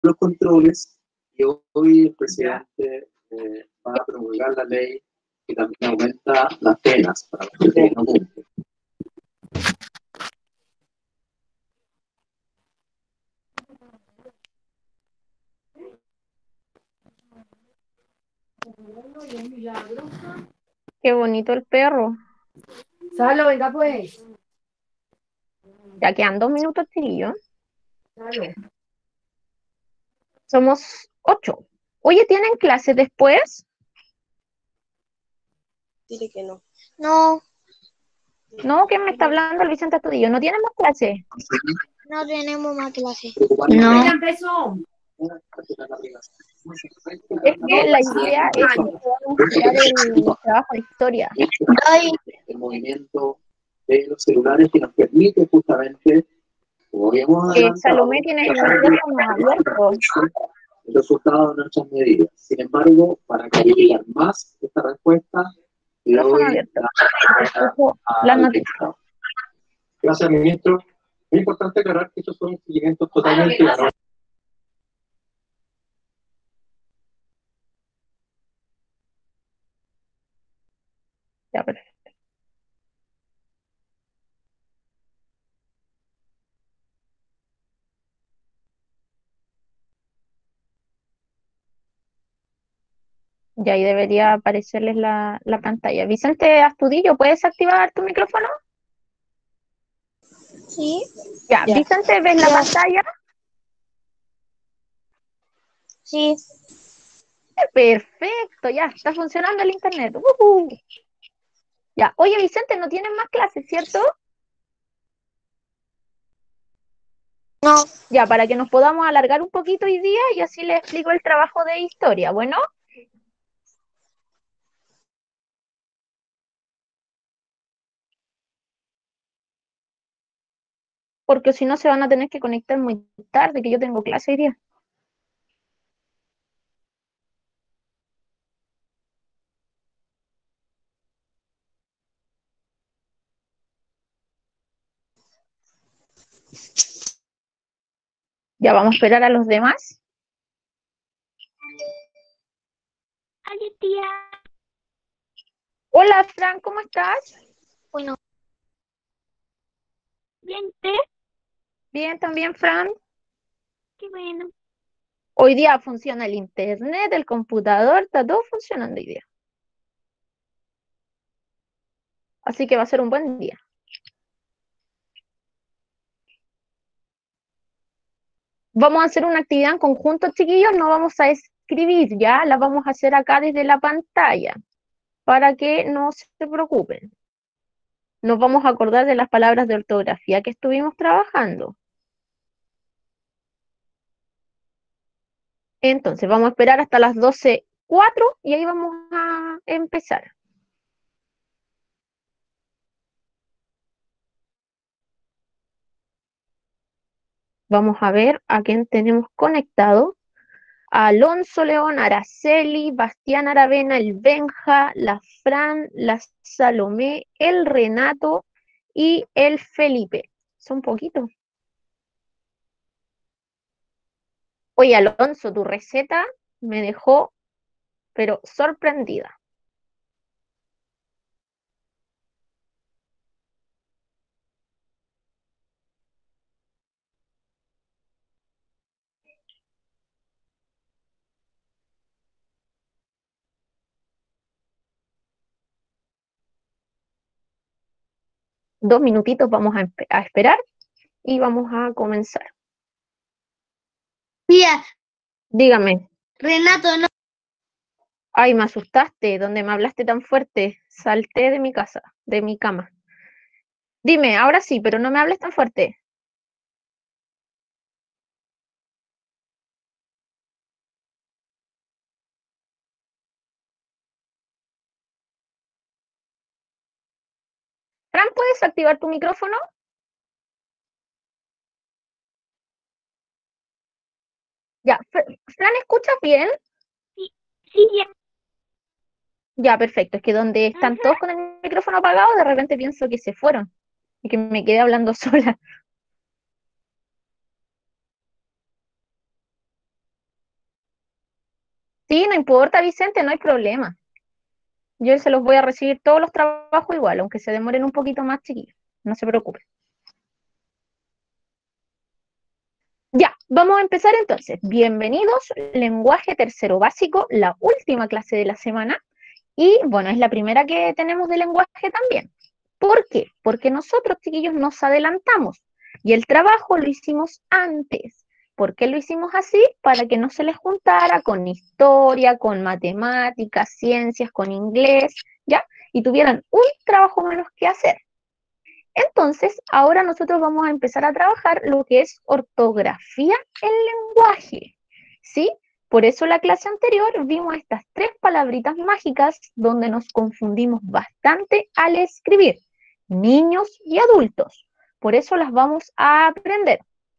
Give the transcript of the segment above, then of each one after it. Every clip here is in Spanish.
los controles y hoy el presidente va a promulgar la ley que también aumenta las penas para la gente que no cumple. Qué bonito el perro. Salo, venga pues. Ya quedan 2 minutos, chiquillos. Salo. Somos 8. Oye, ¿tienen clases después? Dile que no. No, No, ¿quién me está hablando? El Vicente Astudillo. ¿No tienen más clases? no tenemos más clases. No. Ya empezó. Es que la idea es que podamos crear el trabajo de historia. Ay, El movimiento de los celulares que nos permite justamente, como habíamos adelantado, Salomé tiene el micrófono abierto. el resultado de nuestras medidas. Sin embargo, para clarificar más esta respuesta, le Micrófono doy abierto. la Las al noticias. diputado. Gracias, ministro. Es importante aclarar que estos son seguimientos totalmente anónimos. Ya, perfecto. Ya ahí debería aparecerles la pantalla. Vicente Astudillo, ¿puedes activar tu micrófono? sí. Ya, Ya. Vicente, ¿ves la Ya. pantalla? Sí. Perfecto, ya está funcionando el internet. Ya, oye Vicente, no tienes más clases, ¿cierto? No. Ya, para que nos podamos alargar un poquito hoy día y así les explico el trabajo de historia. Bueno, porque si no se van a tener que conectar muy tarde, que yo tengo clase hoy día. Ya vamos a esperar a los demás. Hola, tía. Hola, Fran, ¿cómo estás? Bueno. Bien, ¿te? Bien, también, Fran. Qué bueno. Hoy día funciona el internet, el computador, está todo funcionando hoy día. Así que va a ser un buen día. Vamos a hacer una actividad en conjunto, chiquillos, no vamos a escribir, ya la vamos a hacer acá desde la pantalla, para que no se preocupen. Nos vamos a acordar de las palabras de ortografía que estuvimos trabajando. Entonces, vamos a esperar hasta las 12:04 y ahí vamos a empezar. Vamos a ver a quién tenemos conectado. Alonso León, Araceli, Bastián Aravena, el Benja, la Fran, la Salomé, el Renato y el Felipe. Son poquitos. Oye, Alonso, tu receta me dejó, pero sorprendida. Dos minutitos vamos a esperar y vamos a comenzar. Tía, Dígame. Renato, no. Ay, me asustaste, donde me hablaste tan fuerte. Salté de mi casa, de mi cama. Dime, ahora sí, pero no me hables tan fuerte. Fran, ¿puedes activar tu micrófono? Ya, Fran, ¿escuchas bien? Sí, sí, ya. Ya, perfecto. Es que donde están todos con el micrófono apagado, de repente pienso que se fueron y que me quedé hablando sola. Sí, no importa, Vicente, no hay problema. Yo se los voy a recibir todos los trabajos igual, aunque se demoren un poquito más, chiquillos. No se preocupen. Ya, vamos a empezar entonces. Bienvenidos, lenguaje tercero básico, la última clase de la semana. Y bueno, es la primera que tenemos de lenguaje también. ¿Por qué? Porque nosotros, chiquillos, nos adelantamos y el trabajo lo hicimos antes. ¿Por qué lo hicimos así? Para que no se les juntara con historia, con matemáticas, ciencias, con inglés, ¿ya? Y tuvieran un trabajo menos que hacer. Entonces, ahora nosotros vamos a empezar a trabajar lo que es ortografía en lenguaje, ¿sí? Por eso la clase anterior vimos estas 3 palabritas mágicas donde nos confundimos bastante al escribir, niños y adultos. Por eso las vamos a aprender.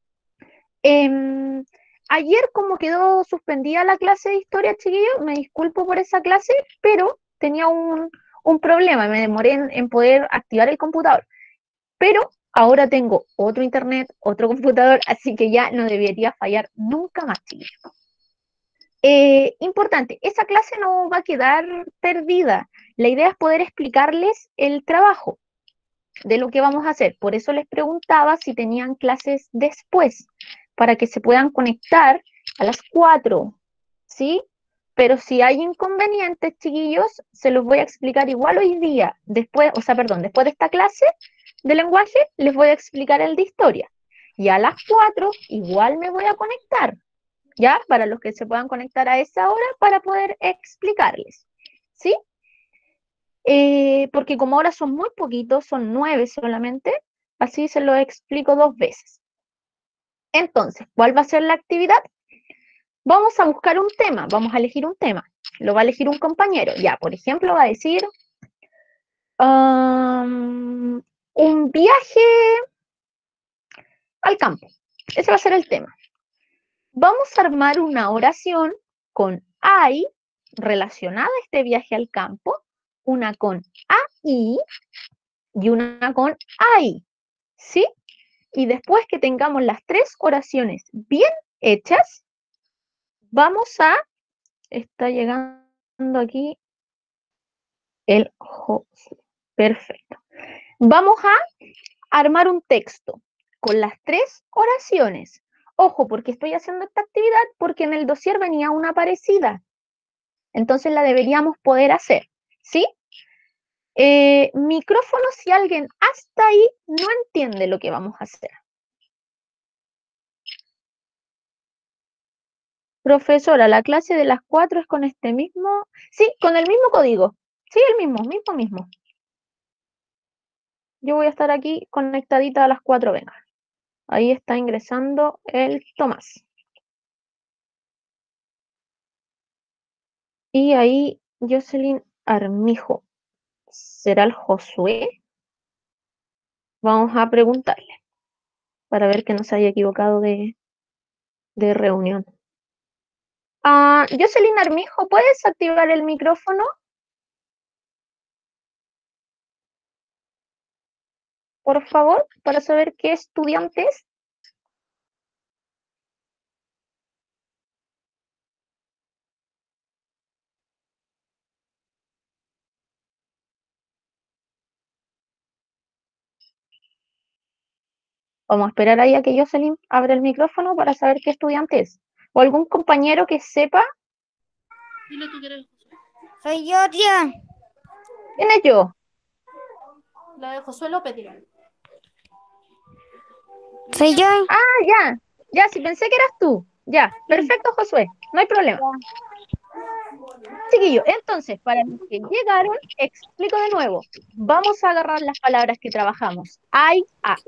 Ayer, como quedó suspendida la clase de historia, chiquillos, me disculpo por esa clase, pero tenía un problema, me demoré en poder activar el computador. Pero ahora tengo otro internet, otro computador, así que ya no debería fallar nunca más, chiquillos. Importante, esa clase no va a quedar perdida. La idea es poder explicarles el trabajo de lo que vamos a hacer. Por eso les preguntaba si tenían clases después, para que se puedan conectar a las 4, ¿sí? Pero si hay inconvenientes, chiquillos, se los voy a explicar igual hoy día. Después, después de esta clase de lenguaje, les voy a explicar el de historia. Y a las 4 igual me voy a conectar, ¿ya? Para los que se puedan conectar a esa hora para poder explicarles, ¿sí? Porque como ahora son muy poquitos, son 9 solamente, así se lo explico 2 veces. Entonces, ¿cuál va a ser la actividad? Vamos a buscar un tema, vamos a elegir un tema. Lo va a elegir un compañero. Ya, por ejemplo, va a decir un viaje al campo. Ese va a ser el tema. Vamos a armar una oración con I relacionada a este viaje al campo, una con AI y una con I, ¿sí? Y después que tengamos las 3 oraciones bien hechas, vamos a... Está llegando aquí el José. Perfecto. Vamos a armar un texto con las 3 oraciones. Ojo, porque estoy haciendo esta actividad porque en el dossier venía una parecida. Entonces la deberíamos poder hacer, ¿sí? Micrófono si alguien hasta ahí no entiende lo que vamos a hacer. Profesora, la clase de las 4 es con este mismo... Sí, con el mismo código. Sí, el mismo. Yo voy a estar aquí conectadita a las 4, venga. Ahí está ingresando el Tomás. Y ahí Jocelyn Armijo. ¿Será el Josué? Vamos a preguntarle para ver que no se haya equivocado de reunión. Jocelyn Armijo, ¿puedes activar el micrófono? Por favor, para saber qué estudiante es. Vamos a esperar ahí a que Jocelyn abra el micrófono para saber qué estudiante es. ¿O algún compañero que sepa? Dile tú que eres Josué. Soy yo, tía. ¿Quién es yo? La de Josué López, dile. Soy yo. Ya, sí, pensé que eras tú. Ya, perfecto, Josué, no hay problema. Chiquillos, entonces, para los que llegaron, explico de nuevo. Vamos a agarrar las palabras que trabajamos. I,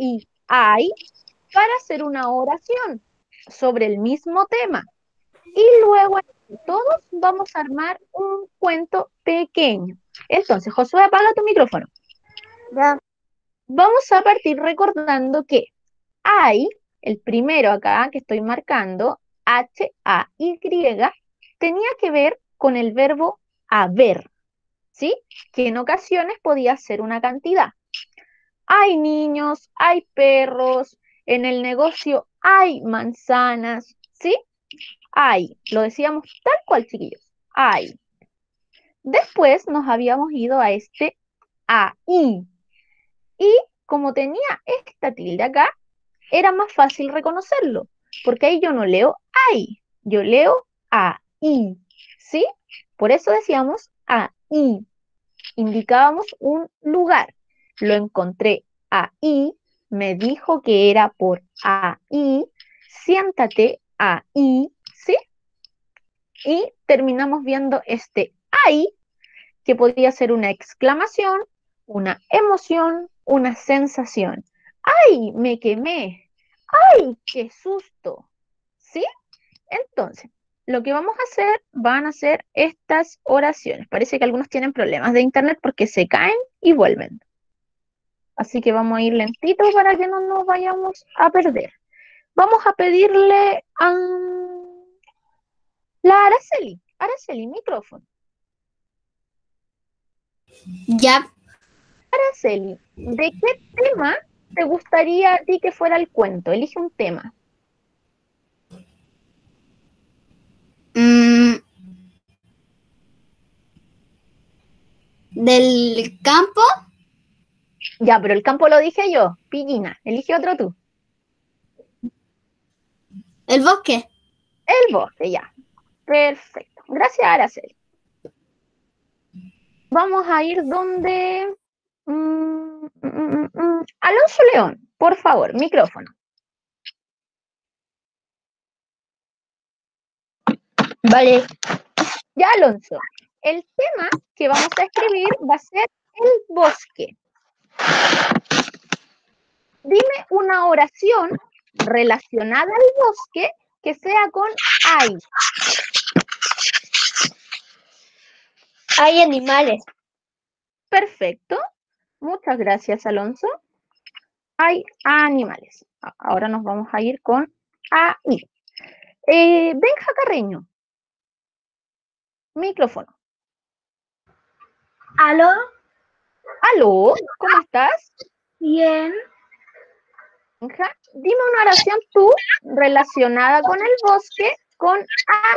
para hacer una oración sobre el mismo tema. Y luego todos vamos a armar un cuento pequeño. Entonces, Josué, apaga tu micrófono. Ya. Vamos a partir recordando que I, el primero acá que estoy marcando, H-A-Y, tenía que ver con el verbo haber, ¿sí? Que en ocasiones podía ser una cantidad. Hay niños, hay perros, en el negocio hay manzanas, ¿sí? Hay, lo decíamos tal cual, chiquillos. ay. Después nos habíamos ido a este AI. Y como tenía esta tilde acá, era más fácil reconocerlo, porque ahí yo no leo ay, yo leo AI, ¿sí? Por eso decíamos AI, indicábamos un lugar. Lo encontré ahí, me dijo que era por ahí, siéntate ahí, ¿sí? Y terminamos viendo este ahí, que podría ser una exclamación, una emoción, una sensación. ¡Ay, me quemé! ¡Ay, qué susto! ¿Sí? Entonces, lo que vamos a hacer, van a ser estas oraciones. Parece que algunos tienen problemas de internet porque se caen y vuelven. Así que vamos a ir lentito para que no nos vayamos a perder. Vamos a pedirle a la Araceli. Araceli, micrófono. Ya. Araceli, ¿de qué tema te gustaría a ti que fuera el cuento? Elige un tema. Del campo. Ya, pero el campo lo dije yo. Pillina, elige otro tú. El bosque. El bosque, ya. Perfecto. Gracias, Araceli. Vamos a ir donde... Alonso León, por favor, micrófono. Vale. Ya, Alonso. El tema que vamos a escribir va a ser el bosque. Dime una oración relacionada al bosque que sea con hay. Hay animales. Perfecto. Muchas gracias, Alonso. Hay animales. Ahora nos vamos a ir con AI. Benja Carreño. Micrófono. ¿Aló? ¿Aló? ¿Cómo estás? Bien. Benja, dime una oración tú relacionada con el bosque con AI.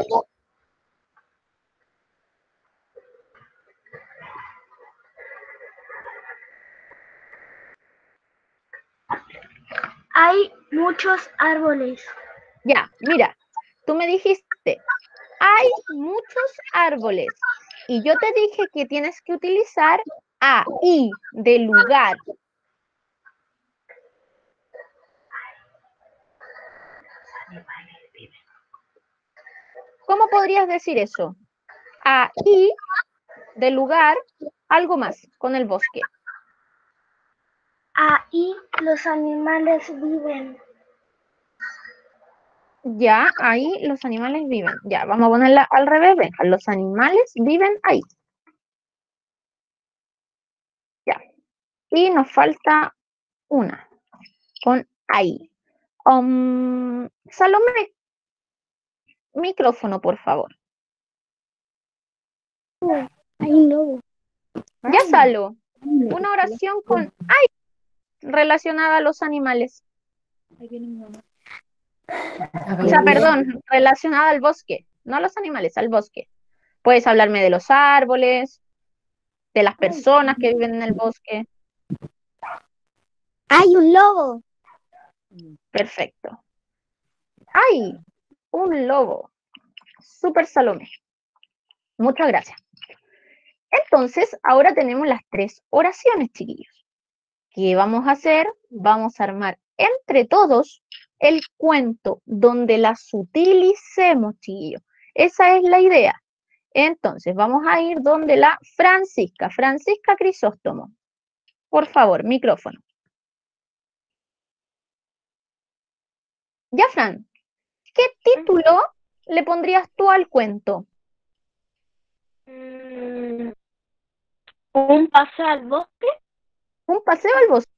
Hay muchos árboles. Ya, mira, tú me dijiste, hay muchos árboles. Y yo te dije que tienes que utilizar AI de lugar. ¿Cómo podrías decir eso? AI de lugar, algo más con el bosque. Ahí los animales viven. Ya, ahí los animales viven. Ya, vamos a ponerla al revés. Venga, los animales viven ahí. Ya. Y nos falta una con ahí. Salomé, micrófono, por favor. Hay un lobo. Ya, Salo. Una oración con ahí relacionada a los animales. O sea, perdón, relacionada al bosque. No a los animales, al bosque. Puedes hablarme de los árboles, de las personas que viven en el bosque. Hay un lobo. Perfecto. ¡Ay! Un lobo. Súper Salomé. Muchas gracias. Entonces, ahora tenemos las 3 oraciones, chiquillos. ¿Qué vamos a hacer? Vamos a armar entre todos el cuento donde las utilicemos, chiquillos. Esa es la idea. Entonces, vamos a ir donde la Francisca. Francisca Crisóstomo. Por favor, micrófono. Ya, Fran, ¿qué título le pondrías tú al cuento? Un paseo al bosque. Un paseo al bosque.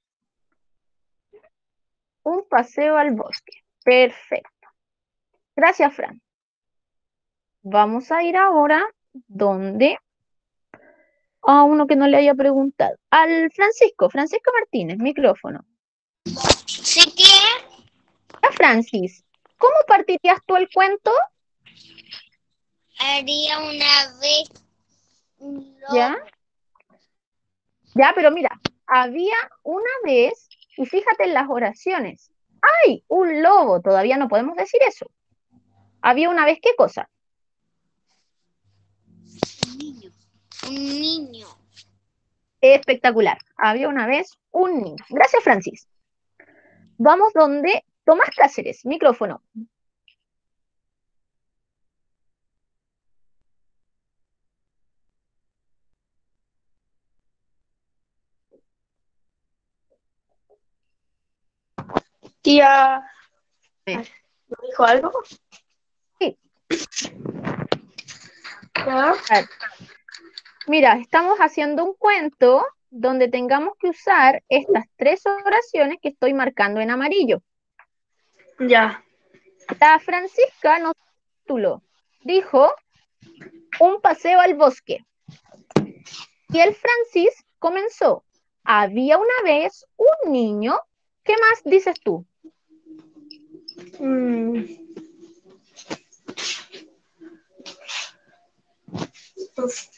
Un paseo al bosque. Perfecto. Gracias, Fran. Vamos a ir ahora donde a uno que no le haya preguntado. Al Francisco, Francisco Martínez, micrófono. ¿Sí qué? A Francis, ¿cómo partirías tú el cuento? Había una vez un lobo. ¿Ya? Ya, pero mira, había una vez, y fíjate en las oraciones. ¡Ay! Un lobo, todavía no podemos decir eso. Había una vez, ¿qué cosa? Un niño. Un niño. Espectacular. Había una vez un niño. Gracias, Francis. Vamos donde Tomás Cáceres, micrófono. Tía, Sí. ¿me dijo algo? Sí. ¿Ya? Mira, estamos haciendo un cuento donde tengamos que usar estas 3 oraciones que estoy marcando en amarillo. Ya. La Francisca nos tituló, dijo, un paseo al bosque. Y el Francis comenzó, había una vez un niño. ¿Qué más dices tú? No sé.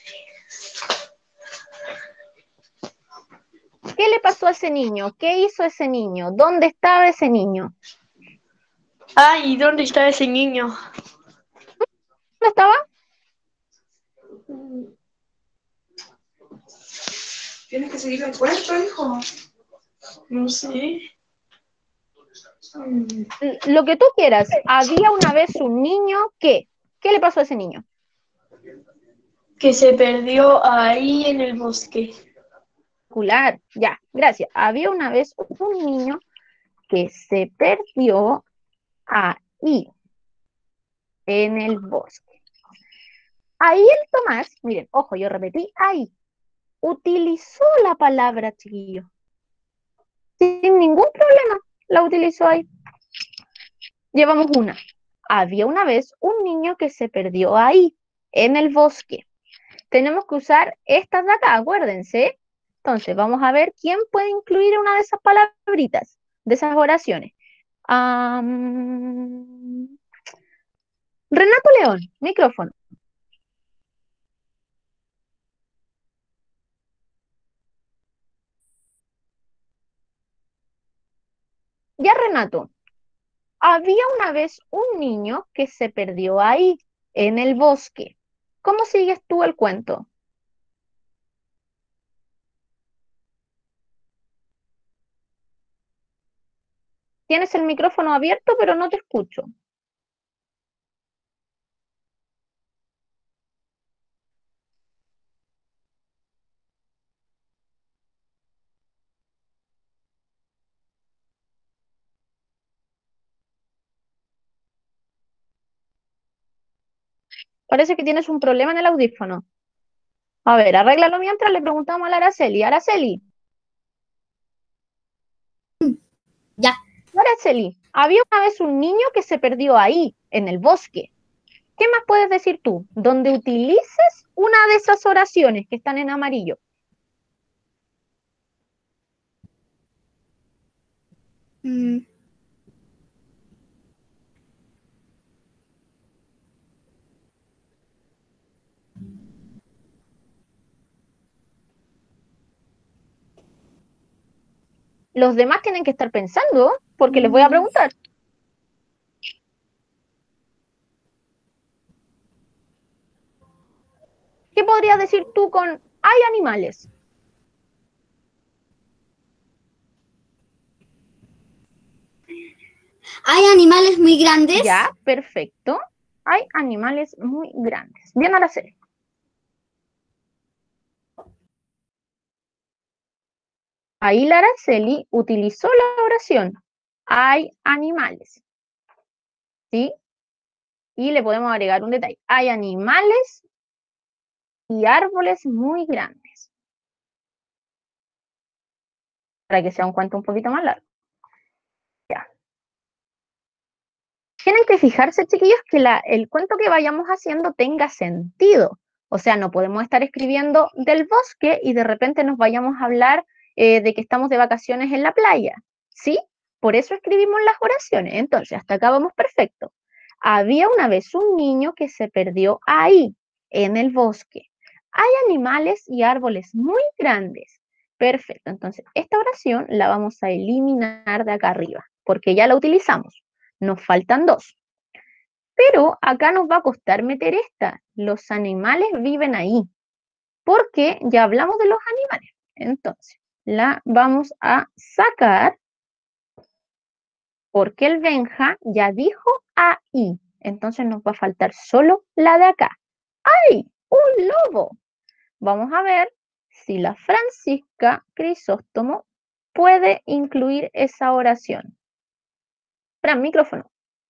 ¿Qué le pasó a ese niño? ¿Qué hizo ese niño? ¿Dónde estaba ese niño? Ay, ¿dónde está ese niño? ¿Dónde estaba? ¿Tienes que seguir el cuento, hijo? No sé. Lo que tú quieras. Había una vez un niño que. ¿Qué le pasó a ese niño? Que se perdió ahí en el bosque. Espectacular. Ya, gracias. Había una vez un niño que se perdió ahí, en el bosque. Ahí el Tomás, miren, ojo, yo repetí ahí, utilizó la palabra chiquillo. Sin ningún problema, la utilizó ahí. Llevamos una. Había una vez un niño que se perdió ahí, en el bosque. Tenemos que usar estas de acá, acuérdense. Entonces, vamos a ver quién puede incluir una de esas palabritas, de esas oraciones. Renato León, micrófono. Ya, Renato. Había una vez un niño que se perdió ahí, en el bosque. ¿Cómo sigues tú el cuento? Tienes el micrófono abierto, pero no te escucho. Parece que tienes un problema en el audífono. A ver, arréglalo mientras le preguntamos a la Araceli. Araceli. Ya. Araceli, había una vez un niño que se perdió ahí, en el bosque. ¿Qué más puedes decir tú? Donde utilices una de esas oraciones que están en amarillo. Los demás tienen que estar pensando, porque les voy a preguntar. ¿Qué podrías decir tú con hay animales? ¿Hay animales muy grandes? Ya, perfecto. Hay animales muy grandes. Bien, Araceli. Ahí la Araceli utilizó la oración. Hay animales. ¿Sí? Y le podemos agregar un detalle. Hay animales y árboles muy grandes. Para que sea un cuento un poquito más largo. Ya. Tienen que fijarse, chiquillos, que el cuento que vayamos haciendo tenga sentido. O sea, no podemos estar escribiendo del bosque y de repente nos vayamos a hablar de que estamos de vacaciones en la playa. ¿Sí? Por eso escribimos las oraciones. Entonces, hasta acá vamos perfecto. Había una vez un niño que se perdió ahí, en el bosque. Hay animales y árboles muy grandes. Perfecto, entonces esta oración la vamos a eliminar de acá arriba, porque ya la utilizamos. Nos faltan dos. Pero acá nos va a costar meter esta. Los animales viven ahí, porque ya hablamos de los animales. Entonces, la vamos a sacar porque el Benja ya dijo ahí. Entonces nos va a faltar solo la de acá. ¡Ay! ¡Un lobo! Vamos a ver si la Francisca Crisóstomo puede incluir esa oración. Fran, micrófono.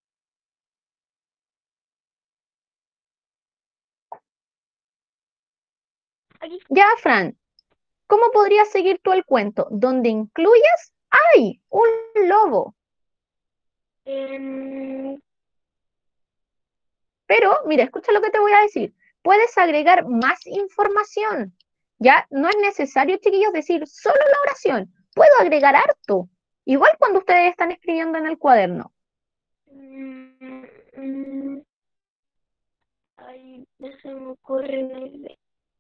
Ya, Fran, ¿cómo podrías seguir tú el cuento? Donde incluyas ¡ay! Un lobo. Pero, mira, escucha lo que te voy a decir. Puedes agregar más información. Ya no es necesario, chiquillos, decir solo la oración. Puedo agregar harto. Igual cuando ustedes están escribiendo en el cuaderno. Ay, no se me ocurre nada.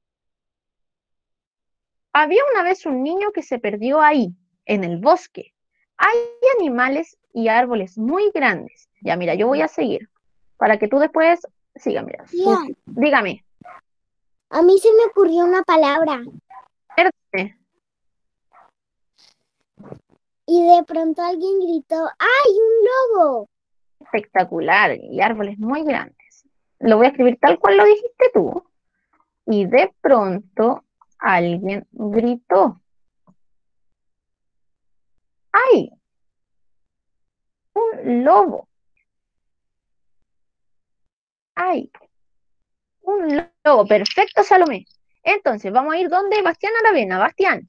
Había una vez un niño que se perdió ahí, en el bosque. Hay animales y árboles muy grandes. Ya, mira, yo voy a seguir. Para que tú después sigas, mira. Tía, Dígame. a mí se me ocurrió una palabra Verde. y de pronto alguien gritó, ¡ay, un lobo! Espectacular. Y árboles muy grandes. Lo voy a escribir tal cual lo dijiste tú. Y de pronto alguien gritó. ¡Ay! Un lobo. ¡Ay! Un lobo. Perfecto, Salomé. Entonces, vamos a ir donde Bastián Aravena. Bastián.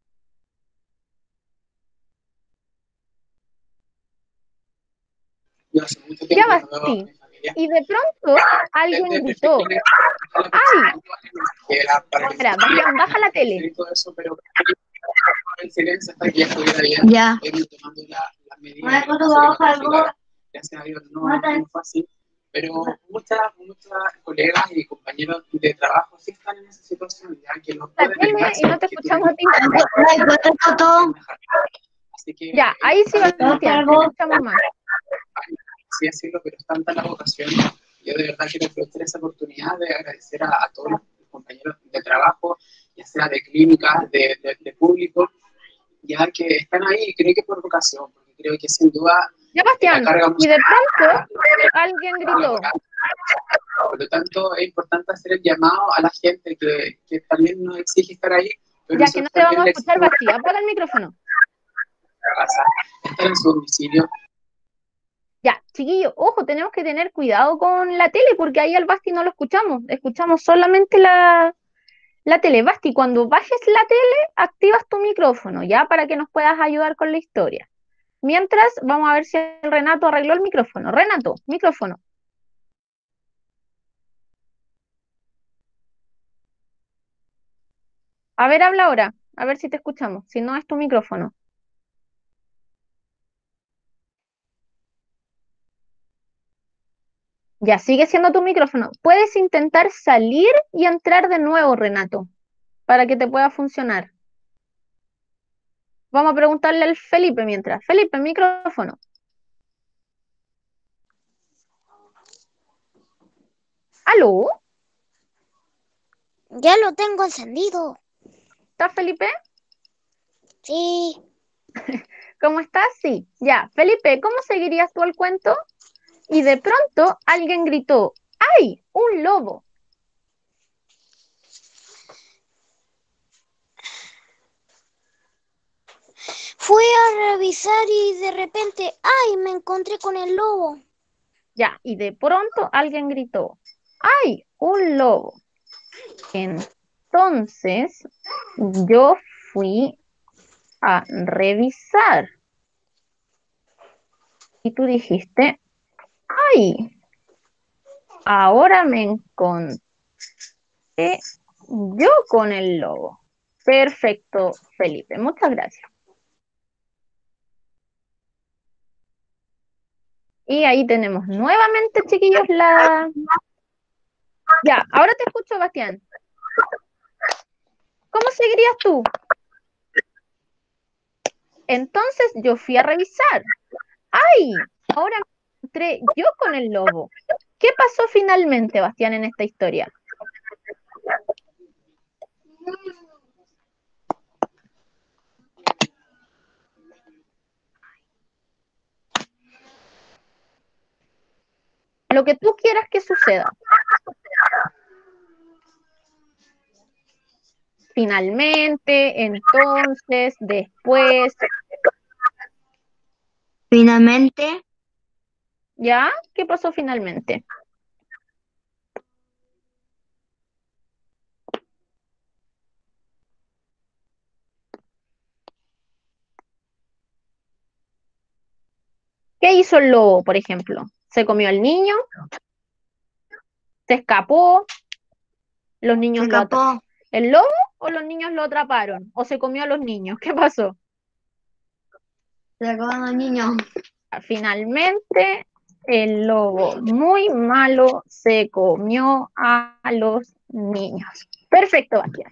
Yo hace mucho Ya, tiempo no veo a Basti. mi familia. Y de pronto alguien Desde gritó. pequeño, ¡Ay! que era para que Espera, Bastián, baja la tele. y todo eso, pero el silencio hasta que ya estuviera bien. Ya. Tomando las medidas. Gracias a Dios no fue así. Pero muchas colegas y compañeros de trabajo sí están en esa situación, ya que no La pueden tele estar y no te que escuchamos a ti. Así que Ya, ahí sí, Bastián, te escuchamos más. sí decirlo, pero es tanta la vocación. Yo de verdad quiero aprovechar esa oportunidad de agradecer a todos los compañeros de trabajo, ya sea de clínicas, de público, ya que están ahí, creo que por vocación, porque creo que sin duda Ya, la Bastián, carga y de pronto alguien gritó. Por lo tanto, es importante hacer el llamado a la gente que también nos exige estar ahí. Pero Ya que no te también vamos a le escuchar, exigimos Basti, apaga el micrófono. estar en su domicilio. Ya, chiquillo, ojo, tenemos que tener cuidado con la tele porque ahí al Basti no lo escuchamos solamente la tele. Basti, cuando bajes la tele, activas tu micrófono, ya, para que nos puedas ayudar con la historia. Mientras, vamos a ver si el Renato arregló el micrófono. Renato, micrófono. A ver, habla ahora, a ver si te escuchamos, si no es tu micrófono. Ya, sigue siendo tu micrófono. Puedes intentar salir y entrar de nuevo, Renato, para que te pueda funcionar. Vamos a preguntarle al Felipe mientras. Felipe, micrófono. ¿Aló? Ya lo tengo encendido. ¿Estás, Felipe? Sí. ¿Cómo estás? Sí. Ya, Felipe, ¿cómo seguirías tú el cuento? Y de pronto alguien gritó, ¡ay! ¡Un lobo! Fui a revisar y de repente, ¡ay! Me encontré con el lobo. Ya, y de pronto alguien gritó, ¡ay! ¡Un lobo! Entonces, yo fui a revisar. Y tú dijiste, ¡ay! Ahora me encontré yo con el lobo. Perfecto, Felipe. Muchas gracias. Y ahí tenemos nuevamente, chiquillos, la... Ya, ahora te escucho, Bastián. ¿Cómo seguirías tú? Entonces yo fui a revisar. ¡Ay! Ahora me encontré yo con el lobo. ¿Qué pasó finalmente, Bastián, en esta historia? Lo que tú quieras que suceda. Finalmente, entonces, después. Finalmente, ¿Ya? ¿Qué pasó finalmente? ¿Qué hizo el lobo, por ejemplo? ¿Se comió al niño? ¿Se escapó? ¿Los se niños lo escapó. ¿El lobo o los niños lo atraparon? ¿O se comió a los niños? ¿Qué pasó? Se acabó los niños. Finalmente, el lobo muy malo se comió a los niños. Perfecto, Bastián.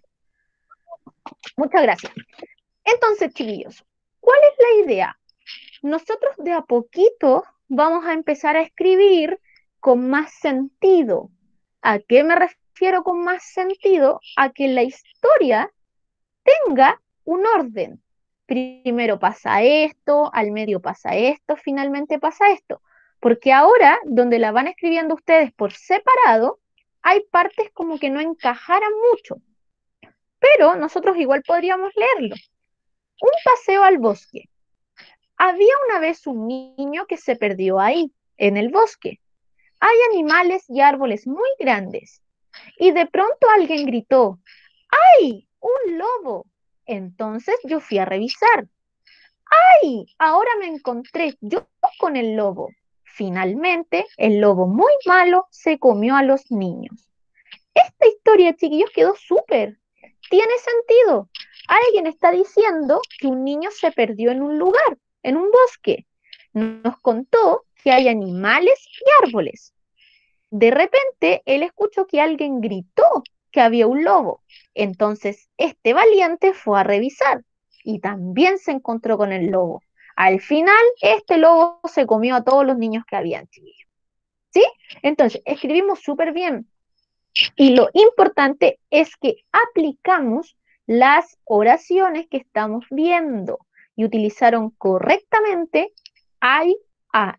Muchas gracias. Entonces, chiquillos, ¿cuál es la idea? Nosotros de a poquito vamos a empezar a escribir con más sentido. ¿A qué me refiero con más sentido? A que la historia tenga un orden. Primero pasa esto, al medio pasa esto, finalmente pasa esto. Porque ahora, donde la van escribiendo ustedes por separado, hay partes como que no encajaran mucho. Pero nosotros igual podríamos leerlo. Un paseo al bosque. Había una vez un niño que se perdió ahí, en el bosque. Hay animales y árboles muy grandes. Y de pronto alguien gritó, ¡ay! ¡Un lobo! Entonces yo fui a revisar. ¡Ay! Ahora me encontré yo con el lobo. Finalmente, el lobo muy malo se comió a los niños. Esta historia, chiquillos, quedó súper. Tiene sentido. Alguien está diciendo que un niño se perdió en un lugar, en un bosque. Nos contó que hay animales y árboles. De repente, él escuchó que alguien gritó que había un lobo. Entonces, este valiente fue a revisar y también se encontró con el lobo. Al final, este lobo se comió a todos los niños que habían, chiquillos. ¿Sí? Entonces, escribimos súper bien. Y lo importante es que aplicamos las oraciones que estamos viendo y utilizaron correctamente I, a,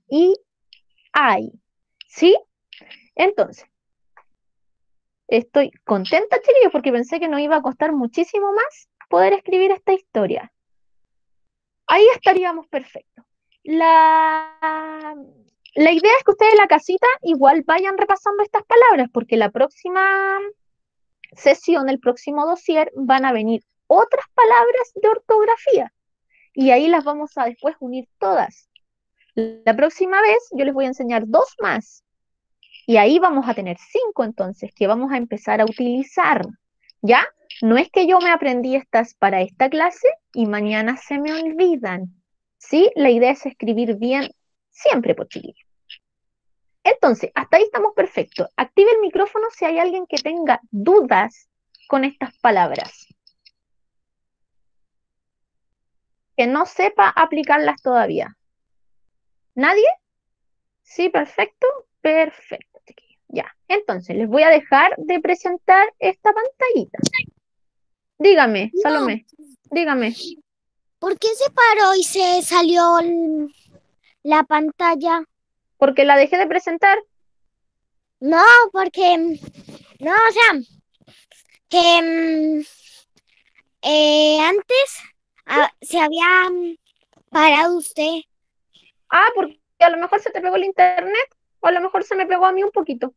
I. ¿Sí? Entonces, estoy contenta, chiquillos, porque pensé que nos iba a costar muchísimo más poder escribir esta historia. Ahí estaríamos perfectos. La idea es que ustedes en la casita igual vayan repasando estas palabras, porque la próxima sesión, el próximo dossier, van a venir otras palabras de ortografía y ahí las vamos a después unir todas. La próxima vez yo les voy a enseñar 2 más y ahí vamos a tener 5 entonces que vamos a empezar a utilizar, ¿ya? No es que yo me aprendí estas para esta clase y mañana se me olvidan, ¿sí? La idea es escribir bien siempre, por chiquillos. Entonces, hasta ahí estamos perfectos. Active el micrófono si hay alguien que tenga dudas con estas palabras. Que no sepa aplicarlas todavía. ¿Nadie? Sí, perfecto. Perfecto, chiquillos. Ya. Entonces, les voy a dejar de presentar esta pantallita. Dígame, No, Salomé, dígame. ¿por qué se paró y se salió la pantalla? ¿Porque la dejé de presentar? No, porque, no, o sea, que antes se había parado usted. Ah, porque a lo mejor se te pegó el internet o a lo mejor se me pegó a mí un poquito.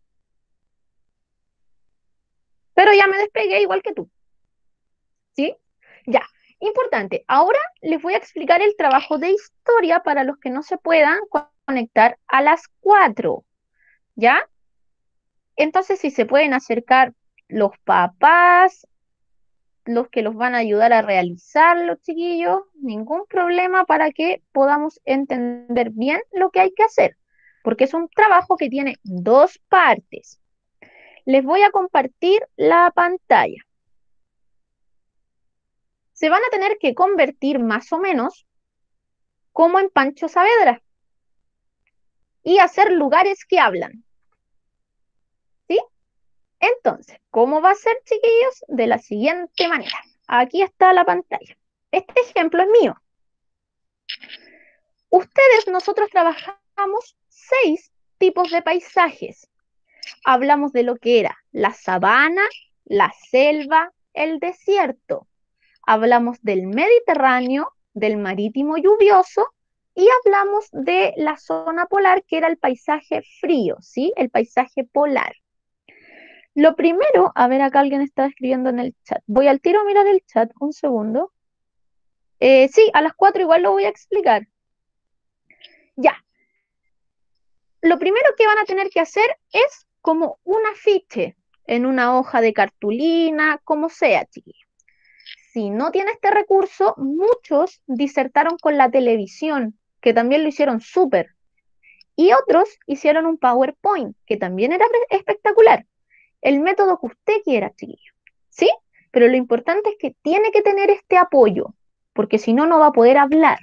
Pero ya me despegué igual que tú. ¿Sí? Ya. Importante. Ahora les voy a explicar el trabajo de historia para los que no se puedan conectar a las 4. ¿Ya? Entonces, si se pueden acercar los papás, los que los van a ayudar a realizar los chiquillos, ningún problema para que podamos entender bien lo que hay que hacer. porque es un trabajo que tiene dos partes. Les voy a compartir la pantalla. Se van a tener que convertir más o menos como en Pancho Saavedra y hacer lugares que hablan. ¿Sí? Entonces, ¿cómo va a ser, chiquillos? De la siguiente manera. Aquí está la pantalla. Este ejemplo es mío. Nosotros trabajamos 6 tipos de paisajes. Hablamos de lo que era la sabana, la selva, el desierto. Hablamos del Mediterráneo, del marítimo lluvioso y hablamos de la zona polar, que era el paisaje frío, ¿sí? El paisaje polar. Lo primero, a ver, acá alguien está escribiendo en el chat. Voy al tiro a mirar el chat, un segundo. Sí, a las 4 igual lo voy a explicar. Ya. Lo primero que van a tener que hacer es como un afiche en una hoja de cartulina, como sea, chiquillos. Si no tiene este recurso, muchos disertaron con la televisión, que también lo hicieron súper. Y otros hicieron un PowerPoint, que también era espectacular. El método que usted quiera, chiquillo. ¿Sí? Pero lo importante es que tiene que tener este apoyo, porque si no, no va a poder hablar.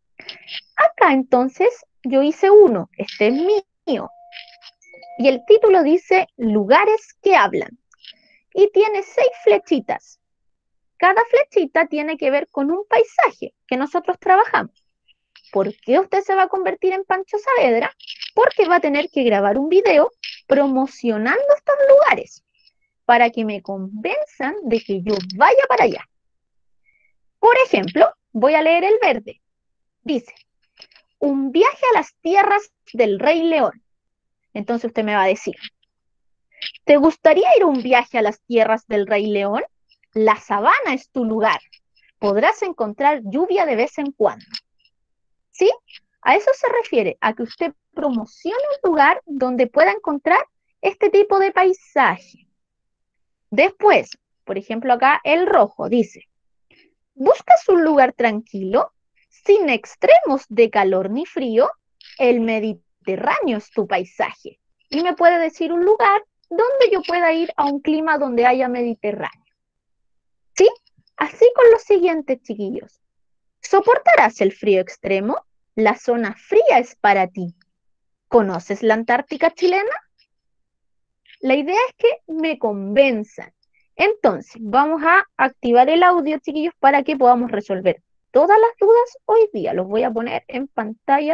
Acá entonces yo hice uno, este es mío. Y el título dice Lugares que hablan. Y tiene 6 flechitas. Cada flechita tiene que ver con un paisaje que nosotros trabajamos. ¿Por qué usted se va a convertir en Pancho Saavedra? Porque va a tener que grabar un video promocionando estos lugares para que me convenzan de que yo vaya para allá. Por ejemplo, voy a leer el verde. Dice, un viaje a las tierras del Rey León. Entonces usted me va a decir, ¿te gustaría ir a un viaje a las tierras del Rey León? La sabana es tu lugar. Podrás encontrar lluvia de vez en cuando. ¿Sí? A eso se refiere, a que usted promocione un lugar donde pueda encontrar este tipo de paisaje. Después, por ejemplo acá el rojo dice, ¿buscas un lugar tranquilo, sin extremos de calor ni frío? El Mediterráneo es tu paisaje. Y me puede decir un lugar donde yo pueda ir a un clima donde haya Mediterráneo. ¿Sí? Así con los siguientes, chiquillos. ¿Soportarás el frío extremo? La zona fría es para ti. ¿Conoces la Antártica chilena? La idea es que me convenzan. Entonces, vamos a activar el audio, chiquillos, para que podamos resolver todas las dudas hoy día. Los voy a poner en pantalla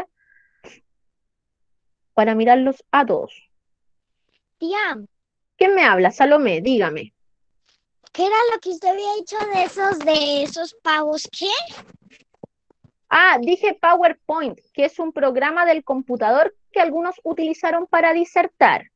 para mirarlos a todos. Tía, ¿Quién me habla? Salomé, dígame. ¿qué era lo que usted había dicho de esos pavos? ¿Qué? Ah, dije PowerPoint, que es un programa del computador que algunos utilizaron para disertar.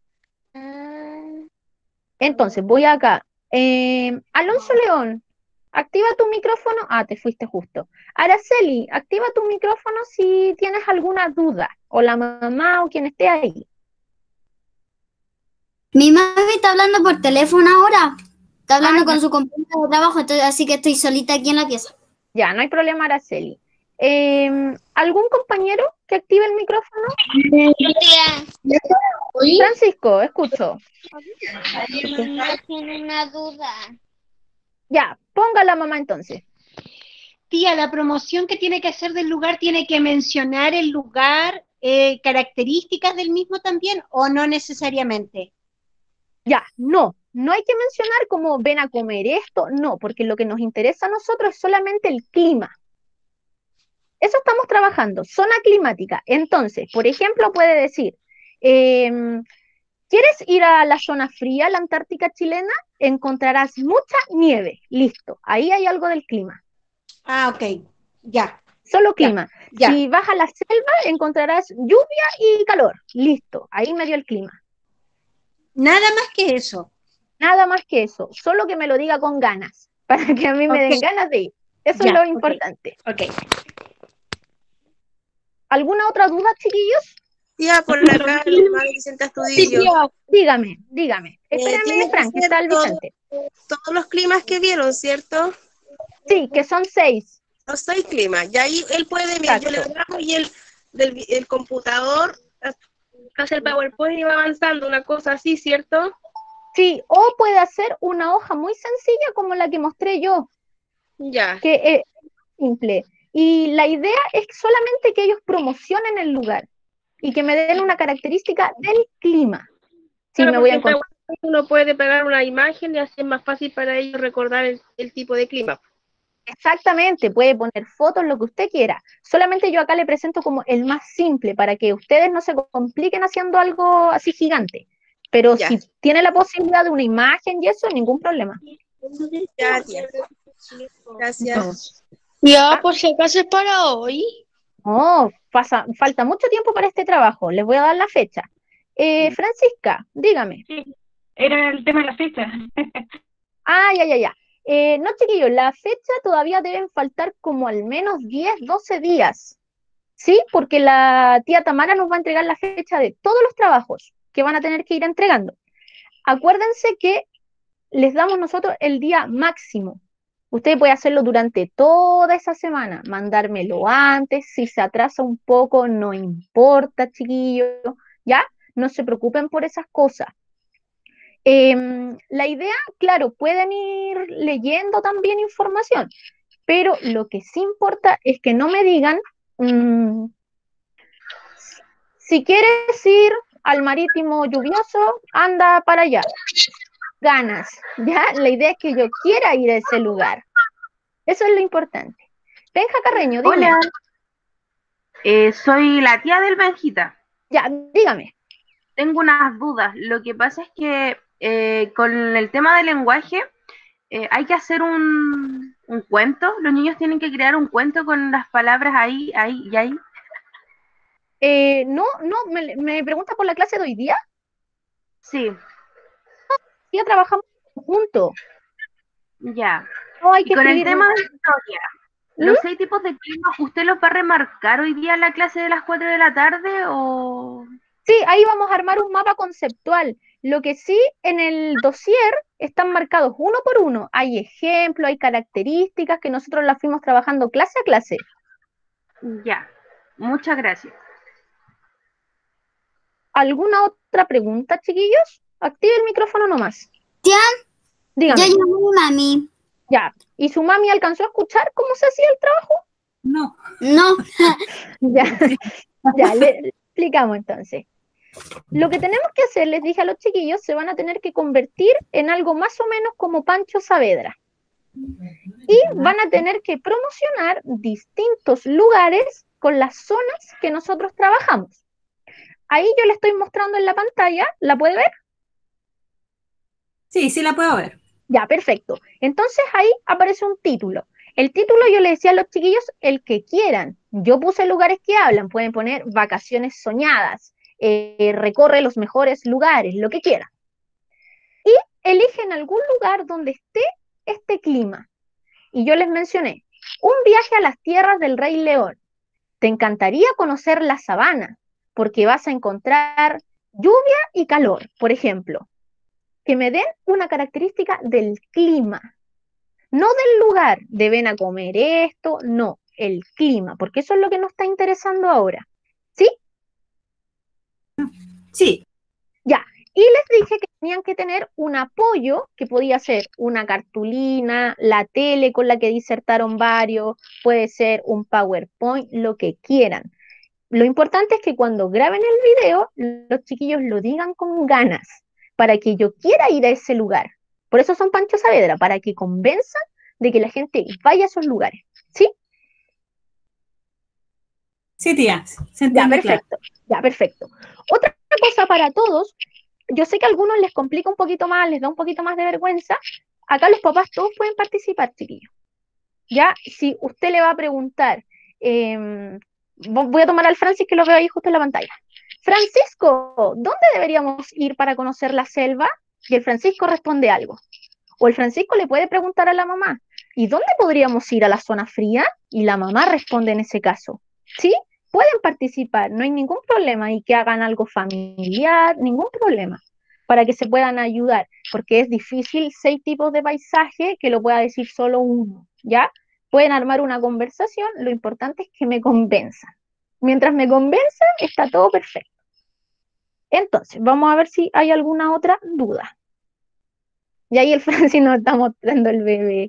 Entonces, voy acá. Alonso León, activa tu micrófono. Ah, te fuiste justo. Araceli, activa tu micrófono si tienes alguna duda. O la mamá o quien esté ahí. Mi mami está hablando por teléfono ahora. Está hablando Ah, con su compañera de trabajo, así que estoy solita aquí en la pieza. ya, no hay problema, Araceli. ¿Algún compañero que active el micrófono? Tía, Francisco, escucho. mi mamá tiene una duda. Ya, ponga la mamá entonces. Tía, la promoción que tiene que hacer del lugar tiene que mencionar el lugar, características del mismo también, o no necesariamente. Ya, no hay que mencionar como ven a comer esto, no, porque lo que nos interesa a nosotros es solamente el clima. Eso estamos trabajando, zona climática. Entonces, por ejemplo, puede decir, ¿quieres ir a la zona fría, la Antártica chilena? Encontrarás mucha nieve. Listo, ahí hay algo del clima. Ah, ok, ya. Solo clima. Ya. Si vas a la selva, encontrarás lluvia y calor. Listo, ahí me dio el clima. Nada más que eso. Nada más que eso, solo que me lo diga con ganas, para que a mí me den ganas de ir. Eso Ya, es lo ok. importante. Ok. ¿Alguna otra duda, chiquillos? Tía, por la cara, mamá Vicente Astudillo. Dígame. Tiene Espérame, que Frank, que ser está el Vicente. todos los climas que vieron, ¿cierto? Sí, que son 6. Los 6 climas. Y ahí él puede, mira, yo le Exacto. grabo y el computador hace el PowerPoint y va avanzando, una cosa así, ¿cierto? Sí, o puede hacer una hoja muy sencilla como la que mostré yo, Ya. que es simple. Y la idea es solamente que ellos promocionen el lugar y que me den una característica del clima. Si Claro, me voy a porque en encontrar. PowerPoint uno puede pegar una imagen y así es más fácil para ellos recordar el tipo de clima. Exactamente, puede poner fotos, lo que usted quiera. Solamente yo acá le presento como el más simple para que ustedes no se compliquen haciendo algo así gigante. Pero Ya. si tiene la posibilidad de una imagen y eso, ningún problema. Ya, tía. Gracias. Ya, por si acaso es para hoy. Oh, falta mucho tiempo para este trabajo. Les voy a dar la fecha. Francisca, dígame. Sí, era el tema de la fecha. Ah, ya. No, chiquillos, la fecha todavía deben faltar como al menos 10, 12 días. ¿Sí? Porque la tía Tamara nos va a entregar la fecha de todos los trabajos que van a tener que ir entregando. Acuérdense que les damos nosotros el día máximo. Usted puede hacerlo durante toda esa semana, mandármelo antes, si se atrasa un poco, no importa, chiquillos, ¿ya? No se preocupen por esas cosas. La idea, claro, pueden ir leyendo también información, pero lo que sí importa es que no me digan, si quieres ir al marítimo lluvioso, anda para allá. Ganas, ¿ya? La idea es que yo quiera ir a ese lugar. Eso es lo importante. Benja Carreño, dime. Hola, soy la tía del Benjita. Ya, dígame. Tengo unas dudas. Lo que pasa es que con el tema del lenguaje hay que hacer un cuento. Los niños tienen que crear un cuento con las palabras ahí, ahí y ahí. No, me pregunta por la clase de hoy día. Sí, Ya trabajamos juntos. ya. No hay Y que con el escribir. tema de historia, ¿Mm? los 6 tipos de clima, ¿usted los va a remarcar hoy día en la clase de las 4 de la tarde o...? Sí, ahí vamos a armar un mapa conceptual. Lo que sí, en el dossier están marcados uno por uno. Hay ejemplos, hay características que nosotros las fuimos trabajando clase a clase. Ya, muchas gracias. ¿Alguna otra pregunta, chiquillos? Active el micrófono nomás. Tía, Dígame. ya llamó mi mami. Ya. ¿Y su mami alcanzó a escuchar cómo se hacía el trabajo? No. No. Ya, le explicamos entonces. Lo que tenemos que hacer, les dije a los chiquillos, se van a tener que convertir en algo más o menos como Pancho Saavedra. Y van a tener que promocionar distintos lugares con las zonas que nosotros trabajamos. Ahí yo le estoy mostrando en la pantalla, ¿la puede ver? Sí, sí la puedo ver. Ya, perfecto. Entonces ahí aparece un título. El título yo le decía a los chiquillos el que quieran. Yo puse lugares que hablan, pueden poner vacaciones soñadas, recorre los mejores lugares, lo que quieran. Y eligen algún lugar donde esté este clima. Y yo les mencioné, un viaje a las tierras del Rey León. Te encantaría conocer la sabana, porque vas a encontrar lluvia y calor, por ejemplo. Que me den una característica del clima, no del lugar, de ven a comer esto, no, el clima, porque eso es lo que nos está interesando ahora. ¿Sí? Sí. Ya, y les dije que tenían que tener un apoyo, que podía ser una cartulina, la tele con la que disertaron varios, puede ser un PowerPoint, lo que quieran. Lo importante es que cuando graben el video, los chiquillos lo digan con ganas, para que yo quiera ir a ese lugar. Por eso son Pancho Saavedra, para que convenzan de que la gente vaya a esos lugares. ¿Sí? Sí, tía. Se Ya, entiende, claro. perfecto. Ya, perfecto. Otra cosa para todos, yo sé que a algunos les complica un poquito más, les da un poquito más de vergüenza. Acá los papás todos pueden participar, chiquillos. Ya, si usted le va a preguntar, voy a tomar al Francis que lo veo ahí justo en la pantalla. Francisco, ¿dónde deberíamos ir para conocer la selva? Y el Francisco responde algo. O el Francisco le puede preguntar a la mamá, ¿y dónde podríamos ir a la zona fría? Y la mamá responde en ese caso. ¿Sí? Pueden participar, no hay ningún problema, y que hagan algo familiar, ningún problema, para que se puedan ayudar, porque es difícil 6 tipos de paisaje que lo pueda decir solo uno, ¿ya? Pueden armar una conversación, lo importante es que me convenzan. Mientras me convenzan, está todo perfecto. Entonces, vamos a ver si hay alguna otra duda. Y ahí el Francis nos está mostrando el bebé.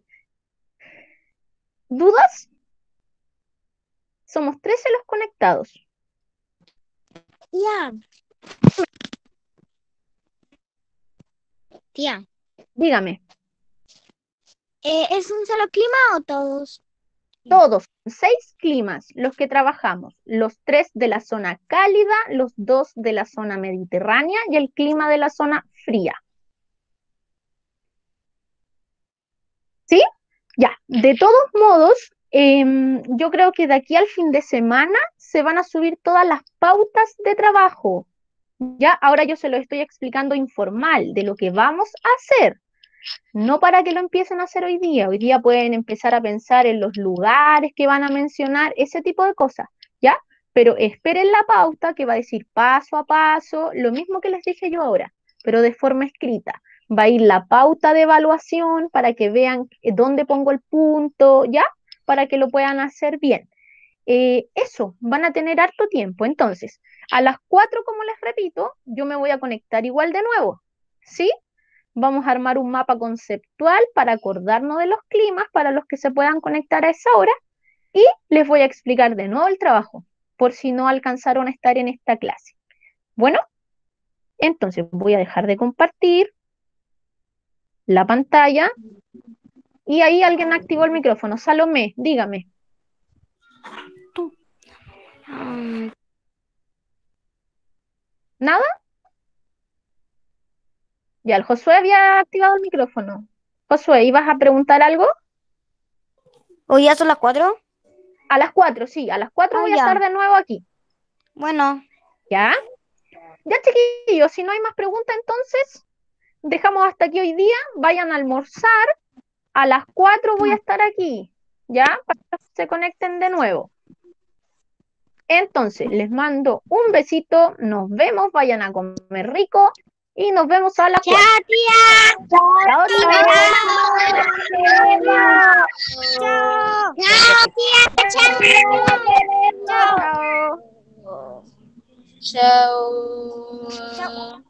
¿Dudas? Somos 13 los conectados. Tía. Tía, Dígame, ¿es un solo clima o todos? todos, 6 climas, los que trabajamos, los 3 de la zona cálida, los 2 de la zona mediterránea y el clima de la zona fría. ¿Sí? Ya, de todos modos, yo creo que de aquí al fin de semana se van a subir todas las pautas de trabajo. Ya, ahora yo se lo estoy explicando informal de lo que vamos a hacer. No para que lo empiecen a hacer hoy día. Hoy día pueden empezar a pensar en los lugares que van a mencionar, ese tipo de cosas, ¿ya? Pero esperen la pauta que va a decir paso a paso, lo mismo que les dije yo ahora, pero de forma escrita. Va a ir la pauta de evaluación para que vean dónde pongo el punto, ¿ya? Para que lo puedan hacer bien. Eso, van a tener harto tiempo. Entonces, a las 4, como les repito, yo me voy a conectar igual de nuevo, ¿sí? Vamos a armar un mapa conceptual para acordarnos de los climas para los que se puedan conectar a esa hora y les voy a explicar de nuevo el trabajo, por si no alcanzaron a estar en esta clase. Bueno, entonces voy a dejar de compartir la pantalla y ahí alguien activó el micrófono. Salomé, dígame. ¿Nada? Ya, el Josué había activado el micrófono. Josué, ¿ibas a preguntar algo? ¿Hoy ya son las 4? A las 4, sí, a las 4 voy a estar de nuevo aquí. Bueno. ¿Ya? Ya, chiquillos, si no hay más preguntas, entonces dejamos hasta aquí hoy día. Vayan a almorzar. A las 4 voy a estar aquí, ¿ya? Para que se conecten de nuevo. Entonces, les mando un besito. Nos vemos. Vayan a comer rico. Y nos vemos a las 4. ¡Chao, tía! ¡Chao, ¡Chao! ¡Chao, tía! ¡Chao! ¡Chao! ¡Chao! ¡Chao!